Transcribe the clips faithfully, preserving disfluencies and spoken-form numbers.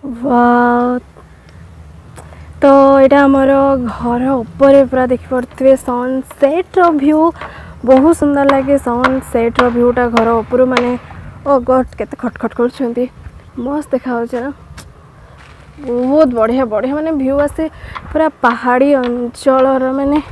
वाव तो यहाँ आमर घर ऊपर पूरा देखिपे सनसेट व्यू बहुत सुंदर लगे सनसेट व्यूटा घर ऊपर माने ओ गॉड केते खटखट कर मस्त देखा ना बहुत बढ़िया बढ़िया माने व्यू आसे पूरा पहाड़ी अंचल माने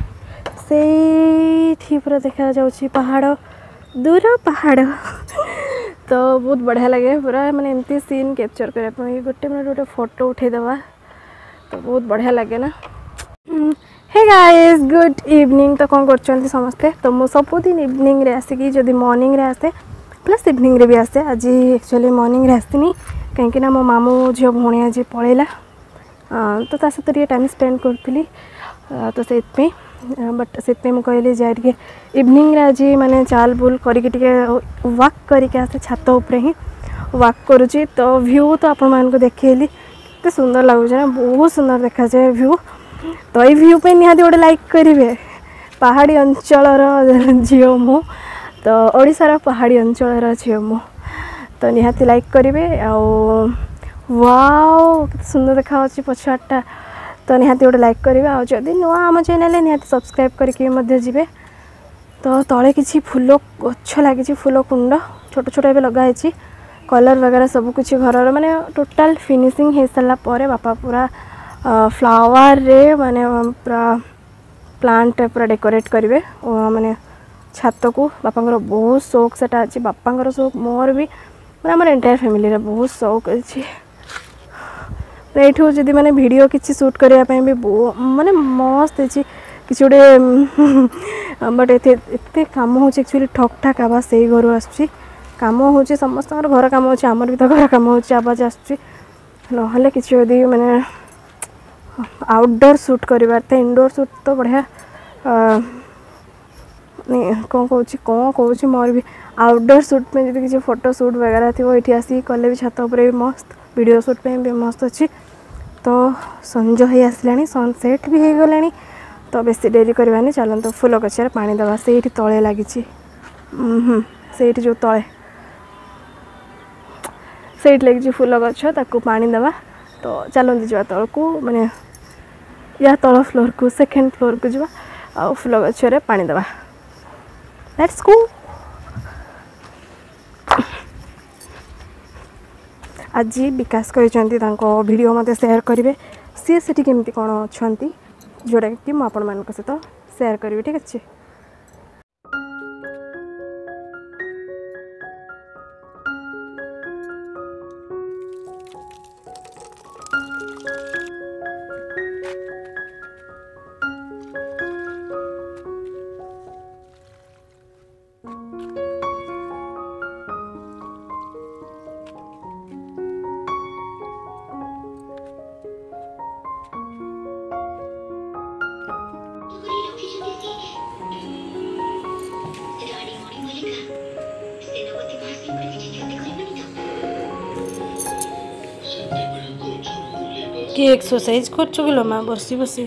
से पूरा देखा जाउछि पहाड़ दूर पहाड़ तो बहुत बढ़िया लगे पूरा माने एमती सीन कैप्चर करने गोटे मिनट गोटे फोटो उठे देवा तो बहुत बढ़िया लगे ना। हे गाइस गुड इवनिंग तो कौन कर समस्ते तो मु सबुदिन इवनिंग रे आसिकी जदि मॉर्निंग रे आसे प्लस इवनिंग रे भी आसे आज एक्चुअली मॉर्निंग रे आसनी कहीं मो मामू झील भौणी आज पलैला तो ता सहित टे टाइम स्पेंड करी तो से बट से कहली जाए टे इवनिंग रे आज माने चाल बुल करके वाक करके आसे छात उपरे ही वाक करुँची तो व्यू तो आपण मानको देखली केते सुंदर लगुच ना बहुत सुंदर देखा जाए व्यू तो ये व्यू पे निहाती गोटे लाइक करेंगे पहाड़ी अंचल झील मु तो ओडिशार पहाड़ी अंचल झील मु तो निहाती लाइक करेंगे आउ वाओ केते सुंदर देखा पछाटा तो निहाती गोटे लाइक करेंगे आउ जदि नुआ आम चैनल निहाती सब्सक्राइब करके जी तो तले किसी फूल गछ लगी फूल कुंड छोट छोट ए लगाई कलर वगैरह सब कुछ घर माने टोटाल फिनिशिंग हो सारा पर बापा पूरा फ्लावर रे माने पूरा प्लांट पूरा डेकोरेट करेंगे माने छात को बापा बहुत शौक से अच्छी बापा शौक मोर भी मैं आम एंटायर फैमिली रे बहुत शौक अच्छी ये जदि मैंने वीडियो किसी शूट करने भी माने मस्त अच्छी किसी गोटे बट एत कम हो ठक ठाक आवाज से घर आसूँ कम हो समस्त घर कम हो आमर भी तो घर कम हो आवाज आसूँ ना कि मैंने आउटडोर शूट करिवार थे इनडोर शूट तो बढ़िया कौन कौन कौन कौन मोर भी आउटडोर शूट में जब किसी फोटो शूट वगैरह थी ये आसिक कले भी छात उपर भी मस्त वीडियो शूट पे भी मस्त अच्छी तो संज हो आसला सनसेट भी हो गला तो बेसी डेरी करवानी चलते फूल गचार पानी दवा से तले लगी से जो तले से लगी फूल गछ ताकू पानी दवा तो चलते जा तल को माने या तल फ्लोर को सेकेंड फ्लोर को जा आ फूल गचरे पानी दवा लेट्स गो। आज विकास कहते वीडियो मत शेयर करेंगे सी से केमती कौन अच्छा जोड़ा कि मुझे आपण मान सहित शेयर करी ठीक अच्छे। कि एक्सरसाइज कर चुकिलो माँ बसी बसी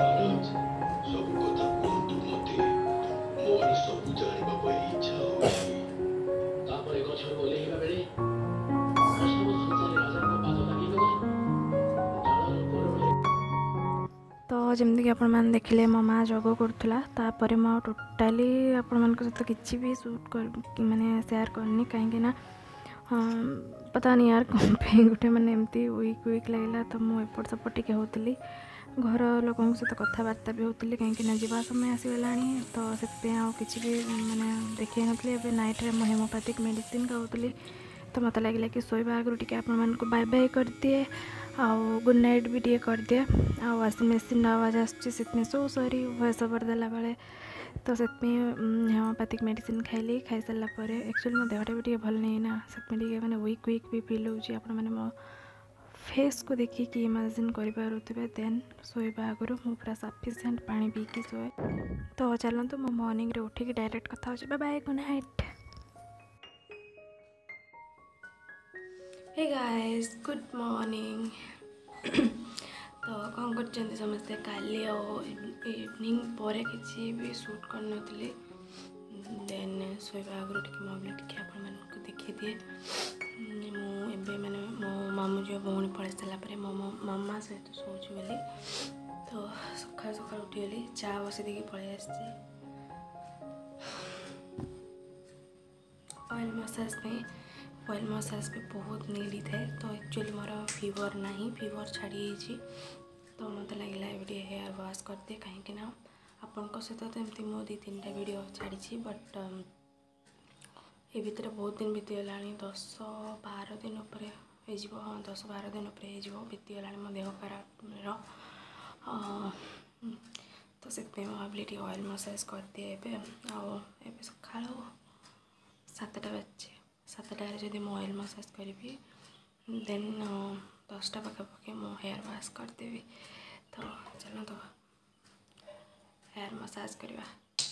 तो जमती कि आपण मैंने देखिले मो माँ जग करूला मो टोटाली आपण मान सहित किसी भी शूट कर माने शेयर करनी कहीं पता नहीं यार कौन पे गोटे मैंने एमती वीक वीक लगला तो मुझे एपट सेपट टे होती घर लोकों सहित कथबार्ता भी होती कहीं जावा समय आसीगला तो से किसी भी मैंने देखे नी ए नाइट रे हेमोपैथिक मेडिसिन खाऊली तो मत लगे कि शोवा आगु टे आपण बाय बाय कर दिए आउ गुड नाइट भी टे कर दिए आ वाशिंग मशीन आवाज आसमें सो सॉरी वॉइस ओवर देला बेले तो से हेमोपैथिक मेडिसिन खाइली खाई सारापर एक्चुअली मो देहटा भी भल नहीं ना से मैंने वीक वीक भी फिल होची आपण मैंने मो फेस को देखिए इमेजिन करें देन शोवा आगुरी मु पूरा सफिशिएंट पानी पीकी शोए तो चलते मो मॉर्निंग रे उठिक डायरेक्ट कथा हो bye good night. Hey guys good morning तो कौन कर समस्ते काली इवनिंग पर किसी भी शूट कर नी देन शोवा आगुरी टे मोबाइल टे आपण देखी दिए मुझे मैंने मो मामू जो भौणी पलि सारापर मो मामा सहित शोची बोली तो सका सका उठीगली चा बसी देखिए पलि आसी ऑयल मसाज में ऑयल मसाज भी बहुत नीड थाए तो एक्चुअली मोर फीवर ना फीवर छाड़ी तो मत लगे ये हेयर वाश करदे कहीं आपण सहित तो एमती मो दी तीन टा वीडियो छाड़ी बट ये भितर बहुत दिन बीतीगला दस बार दिन उपर हाँ दस बार दिन उपर बीतीगला मो देह खराब तो से भाविली ऑयल मसाज करदिए ए सका सातटा बजे सातटार जब मो ऑयल मसाज करी देन दसटा पाखापाखि मो हेयर वाश करदेवी तो चलो तो हेयर मसाज करवा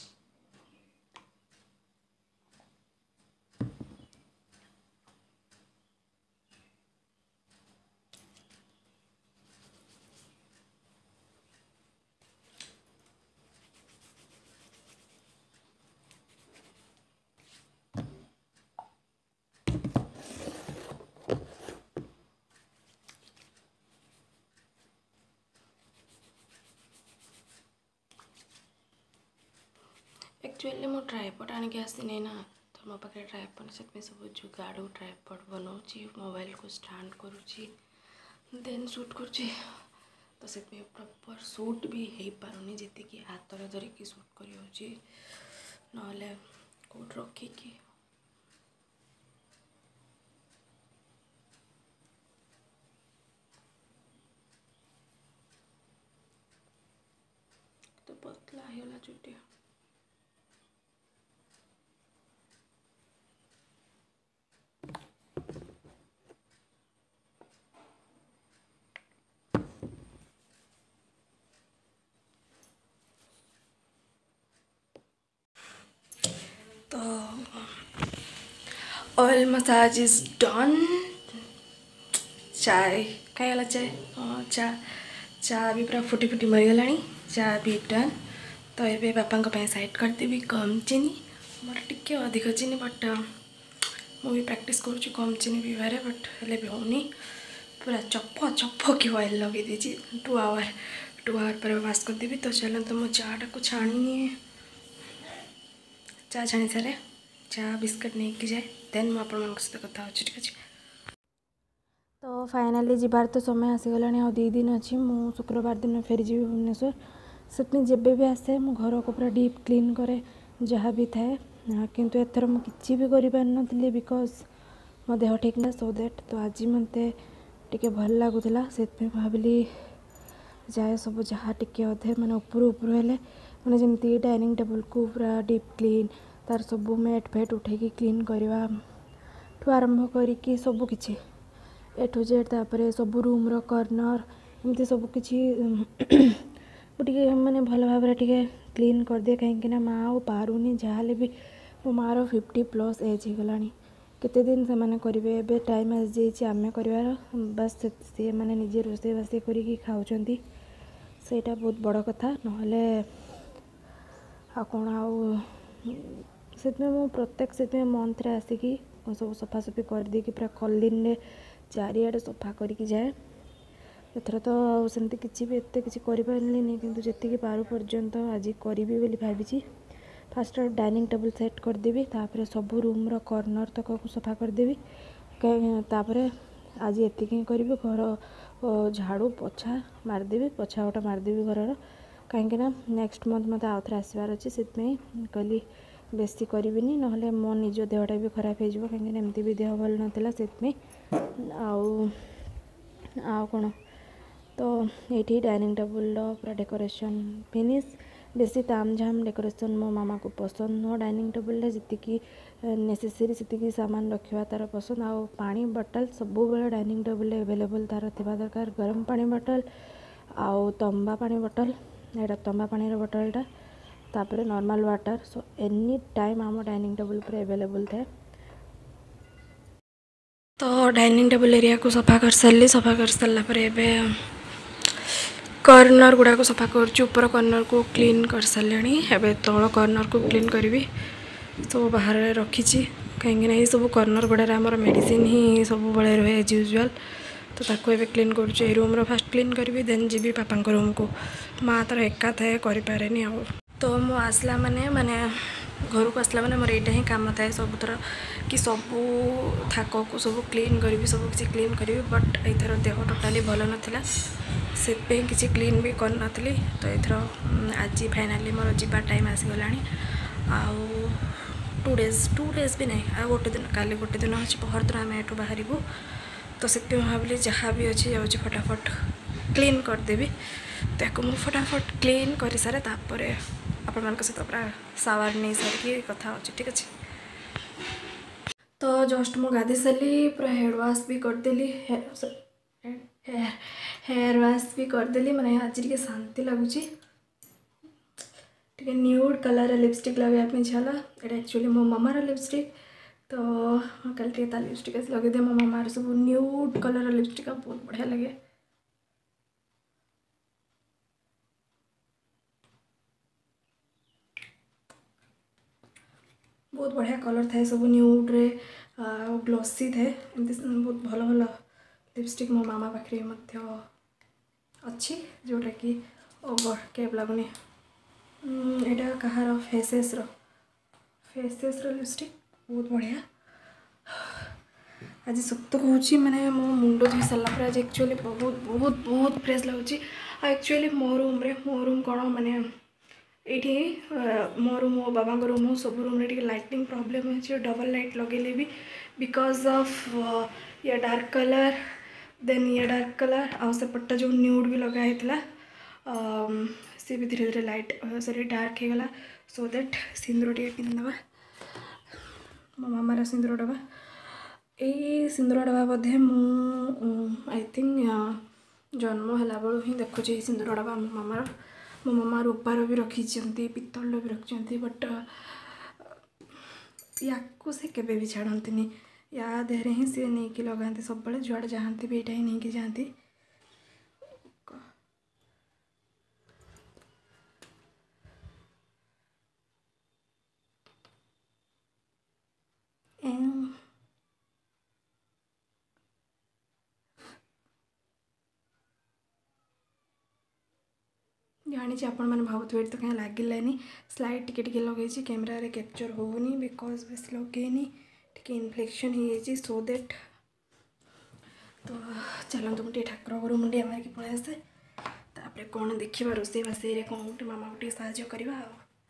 एक्चुअली मो ट्राइपॉड आनिक आसनी ना तो मो पाखे ट्राइपॉड से सब जुगाड़ ट्राइपॉड बनाऊँगी मोबाइल को स्टैंड करुँची देन शूट करुँची तो से प्रॉपर शूट भी हो पारुनी जी हाथ धरिकी शूट कर ना कौट रखिकी तो पतला होगा चुटी तो ऑयल मसाज इज डन चाय कहीं चाय हाँ चा चा भी पूरा फुटी फुटी मरीगला चा भी डन तो ये बापा साइड करदेवी कम चीनी मोर टिके अधिक चीनी बट मुझे प्रैक्टिस करुँच कम चीनी पीबार बट हेल्ले भी होनी पूरा चप चप कि ऑयल लगे दीजिए टू आवर टू आवर पर वाश करदेवी तो चलो तो मो चा टा छाणी चा छाणी सारे चा बिस्किट नहीं कि जाए देन मुझे आपण सहित कथा हो ठीक अच्छे तो फाइनाली जीवार तो समय आसीगला आ दी दिन अच्छी मु शुक्रवार दिन फेरी जी भुवनेश्वर से जब भी आसे मो घर को पूरा डीप क्लीन करे जहाँ भी थाए किंतु एथर मु किछि भी करि पार नथिले बिकॉज मो देह ठीक ना सो दैट तो आज मते टिके भल लागुला से भाविली जाए सब जहाँ टिके अधे माने ऊपर ऊपर हेले माने जमती डाइनिंग टेबल को पूरा डीप क्लीन तार सब मेट फेट उठेकी क्लीन करवा ठू आरंभ करिकी सब किछि ए टू जेड तापर सब रूम रो कॉर्नर एमती सब किछि टे मैंने भल भाव क्लीन कर दिए कहीं माँ पारुनी जहाँ भी मो मार फिफ्टी प्लस एज हो गला केते दिन से माने करेंगे एबे टाइम आस जाइए आम कर बस सी मैंने निजे रोसे बासे करी खाऊँगी सेटा बहुत बड़ कथा नहले आ कौन आउ मु प्रत्येक से मंथ रे आसिकी सब सफासफी कर दी पूरा क्लीन चारिआडे सफा करके जाए एथर तो सेमती किसी भी एत किसी करें कि जी पार पर्यंत आज करी बोली भावी फास्ट डाइनिंग टेबल सेट करदेवी तापर सब रूम रो कॉर्नर तक को सफा करदेवी तापर आज एतिक करी घर झाड़ू पोछा मारदेवी पोछा गोटा मारदेवी घर कहीं नेक्स्ट मंथ मत आउ थे आसबार अच्छे से कहली बेसी करी ना मो निज देहटा भी खराब हो कहीं एमती भी देह भल नाला से आउ कौन तो ये डाइनिंग टेबल पूरा डेकोरेशन फिनिश बेसी ताम झाम डेकोरेशन मो मामा को पसंद नुह डाइनिंग टेबल जी नेसेसरी से सामान रखा तार पसंद आउ पानी बोतल सब बेले डाइनिंग टेबल एवेलेबल तार थिबा दरकार गरम पानी बोतल आउ तंबा पानी बोतल एटा तंबा पानी बोतलटा तापर normal water so any time आम डाइनिंग टेबल पर एवेलेबल थाए तो डाइनिंग टेबल एरिया को सफा कर सारी सफा कर सारा पर एवं कॉर्नर गुड़ा को सफा कर ऊपर कॉर्नर को क्लीन कर सारे एवं तल कॉर्नर को क्लीन करी सब बाहर रखी कहीं सब कॉर्नर गुड़ा आमर मेडिसिन ही सब बड़े रहे एज यूजुआल तो ताको एबे क्लीन करुचे रूम रो फास्ट क्लीन करी देन जी पापा रूम को माँ तार एका थाए करें आ तो मु आसला माने माने घर को आसला माने मोर एटा ही काम थाए सबुतर कि सबू थाक को सब क्लीन करी सब किसी क्लीन करी बट एथर देह टोटाली भल नाला से किसी क्लीन भी कर नी तो एथर आज फाइनाली मोर जीवा टाइम आसीगला आउ टू डेज टू डेज भी नहीं आ गोटे दिन काली गोटे दिन अच्छे पहर दिन आम एठू बाहर तो से भाविली जहाँ भी अच्छे जाऊँगी फटाफट क्लीन करदेवी ताको मुझे फटाफट क्लीन कर सारे तापर आपण मान सहित पूरा सावर नहीं सारिकी कथा अच्छे ठीक अच्छे तो जस्ट मु गाधी सारी पूरा हेयर वाश भी करदेली हेयर हेयर वाश भी करदेली मैंने आज टे शांति लगुच टे न्यूड कलर लिपस्टिक लगाई इच्छा ये एक्चुअली मो मामार लिपस्टिक तो कल टे लिपस्टिक आस लगे दे मो मामार सब न्यूड कलर लिपस्टिक बहुत बढ़िया लगे बहुत बढ़िया कलर थाए सब न्यूड रे ग्लोसी थाए एमती बहुत भल भल लिपस्टिक मो मामा पाखे अच्छी जोटा कि ओवर केब लगुनि यहाँ कहार फेसेस रो फेसेस रो लिपस्टिक बहुत बढ़िया आज सत कहूँ मैंने मो मुंड धोई सारा पर आज एक्चुअली बहुत बहुत बहुत फ्रेश लगुच एक्चुअली मो रूम रे मो रूम कौन माने ये मो रूम मो बाबा रूम सब रूम रे लाइटिंग प्रॉब्लम है डबल लाइट लगे भी बिकॉज ऑफ ये डार्क कलर देन ये डार्क कलर आउ सेपटा जो न्यूड भी लगाई सी भी धीरे धीरे लाइट सॉरी डार्क हो गला सो दैट सिंदूर टे पिंधवा मो मामार सिंदूर डबा ये सिंदूर डबा बोधे मु आई थिंक जन्म है बेलू ही देखुची सिंदूर डबा मो मामार मो मामा रूपार भी रखी पितल भी रखी बट या से केबे भी छाड़ती या देहरे ही सी नहीं कि लगाते सब बड़े जुआड़े जाती भी यहाँ ही नहीं कि जाती जानी आपण मैंने भावुए तो कहीं लगिलानी स्लाइड टिके टिके लगे कैमेरा कैप्चर होनी बिकज बेस लगेनी टिके इन्फेक्शन हो सो दैट तो चलते मुझे ठाकुर घर मुंडिया मारिक पलि आसे तापर कौन देखा रोसे बासे कौन गोटे मामा गोटे साहय करवा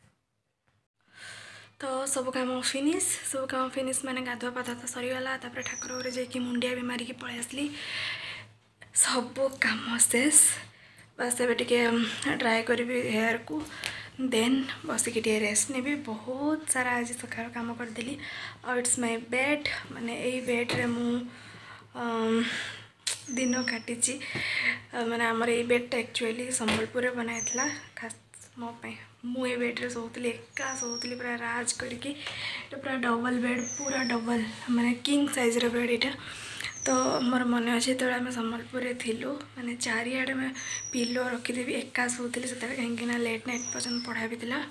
तो सब काम फिनिश सब काम फिनिश माने गाधुआ पाधा तो सरीगला तापर ठाकुर घर जाकि मुंडिया भी मारिक पलि आसली सब काम शेष बस एबे टिके ड्राई करी हेयर को देन बसिक रेस्ट ने बहुत सारा आज सका काम करदेली और इट्स माय बेड माने यही बेड रे मु दिन काटी माने आमर ये बेडटा एक्चुअली संबलपुर बनाइला खास मो मु ये बेड्रे सोली एका सोली पूरा राज करके पूरा डबल बेड पूरा डबल माने किंग साइज रे बेड यहाँ तो मोर मन अच्छे जो आम संबलपुर थिलु माने चारिआडे में पिलो रखीदेवी एका सोली से कहीं लेट नाइट पर्यटन पढ़ा भी था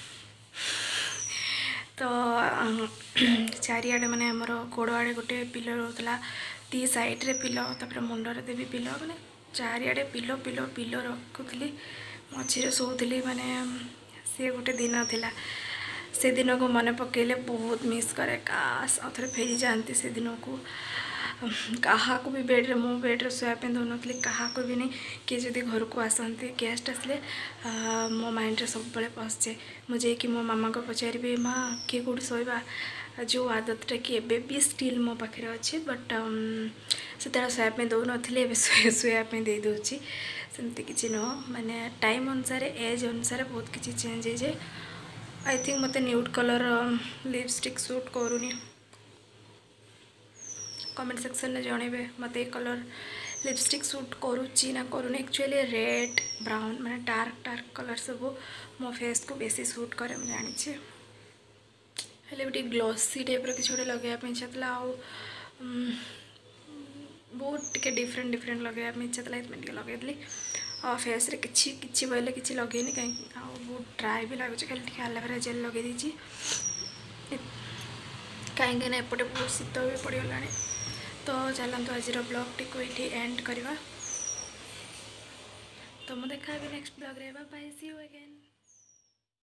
तो चारिआडे माने आमर गोड़ आड़े गोटे पिलो रोला दी साइड रे पिलो तापर मुंडरे देवी पिलो माने चारिआडे पिलो पिलो पिलो रखुली मझे सोली माने सी गोटे दिन थिला से दिन को मन पकेले बहुत मिस करे काश आउ थे फेरी जाती से दिन को क्या भी बेड्रे मो बेड्रे शोयापी दौन क्या भी नहीं किए जदि घर को आसती गेस्ट आसले मो माइंड रे सब बड़े पशे मुझे कि मो मामा को पचारि माँ किए कौट शोवा जो आदतटा कि एबे भी स्टिल मो पाखे अच्छे बट से शोयापी दौन ए शोयापी दे दूची सेमती किसी नुह माने टाइम अनुसार एज अनुसार बहुत किसी चेंज हो जाए आई थिंक मत न्यूड कलर लिपस्टिक सूट करूनी कमेंट सेक्शन में जनइबे मत ये कलर लिपस्टिक सूट करुच्ची ना करूनी एक्चुअली रेड ब्राउन माने डार्क डार्क कलर सब मो फेस को बेसी सूट करे मुझे जानी हेल्ले भी ग्लोसी टाइप किसी गोटे लगे इच्छा था आउ बहुत टे डिफरेंट डिफरेंट लगे इच्छा था ये लगेदी और फेस रे किछि किछि बोले किछि लगेनी कहीं बहुत ड्राई भी लगुच खाली टे एलोवेरा जेल लगे दीजिए कहीं एपटे बहुत शीत भी पड़गला तो चलतु आज ब्लॉग टी ये एंड करवा तो मुझे देखा नेक्स्ट ब्लॉग रे बाय सी यू अगेन।